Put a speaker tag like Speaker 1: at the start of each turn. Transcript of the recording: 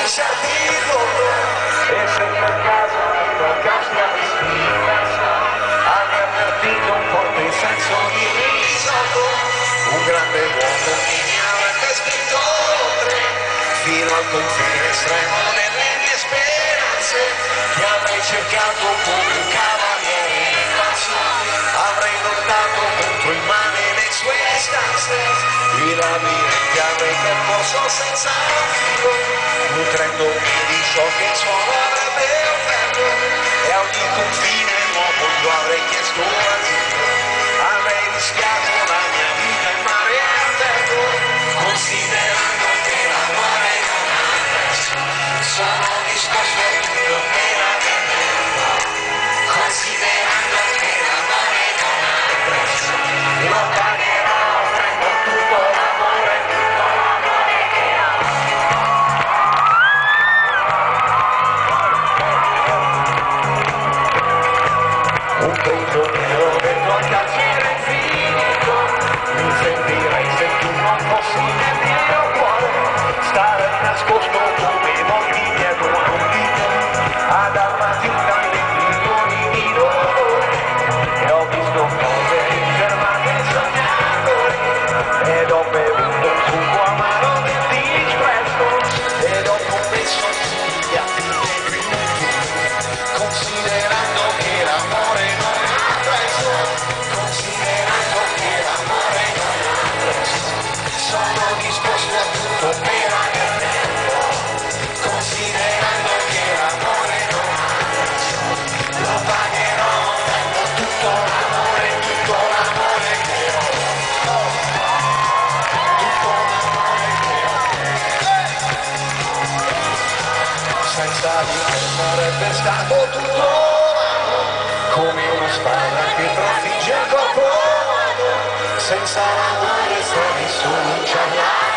Speaker 1: sentirlo, e se per caso toccasse di sfidarsi, avrei avvertito un forte senso di risolto, un grande uomo che mi avrebbe spinto oltre, fino al confine estremo delle mie speranze, che avrei cercato come un cavaliere pazzo, avrei lottato contro il male nei suoi stanze, i labirinti avrei percorso senza filo, nutrendomi di ciò che il suono avrebbe offerto, e a ogni confine nuovo io avrei chiesto asilo, avrei rischiato la mia vita in mare aperto, considerando che l'amore non ha prezzo, sono disposto a tutto per averlo, considerando che l'amore non ha prezzo, lo pagherò offrendo tutto l'amore che ho. Un prigioniero dentro al carcere infinito, mi sentirei se tu non fossi nel mio cuore, stare nascosto come molti dietro a un dito, ad armati tra i milioni di dolori, e ho visto cose infermate sognandoli, ed ho bevuto un succo amaro del disprezzo, ed ho commesso tutti gli atti dei considerando che l'amore non ha prezzo, considerando che l'amore non ha prezzo, sono disposto a tutto per averlo, considerando che l'amore non ha prezzo, lo pagherò dando tutto l'amore che ho, tutto l'amore che ho, senza di te sarebbe stato tutto come una spada che trafigge il corpo, senza l'amore se nessuno ce l'ha.